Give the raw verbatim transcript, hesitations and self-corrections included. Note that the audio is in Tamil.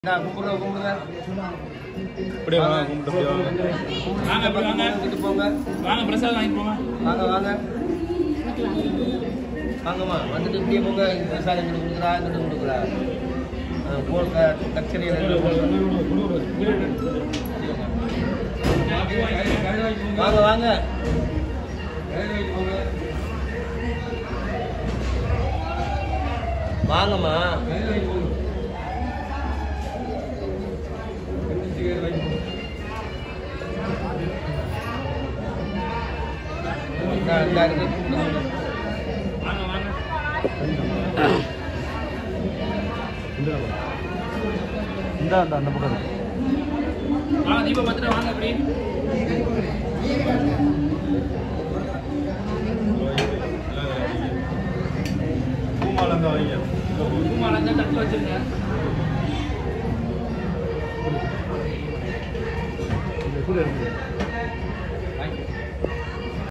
நான் கும்பிடுங்க கும்பிடுங்க இப்படி வாங்க கும்பிட்டு வாங்க அப்படி வாங்க வீட்டு போங்க வாங்க பிரசாதம் வாங்கி போங்க வாங்க வாங்க வாங்கம்மா வந்துட்டு இப்படியே போங்க பிரசாதம் இங்கிட்டு கொடுக்குறா இங்கிட்டு கொடுக்குறா போடுங்க கச்சேரியில் வாங்க வாங்க வாங்கம்மா இந்த அந்த பக்கம் வாங்க தீபம் பார்த்துட்டு வாங்க அப்படி பூமாலம் தான் வைங்க பூமாலம் தான் தட்டில் வச்சிருங்க கூட இருக்கு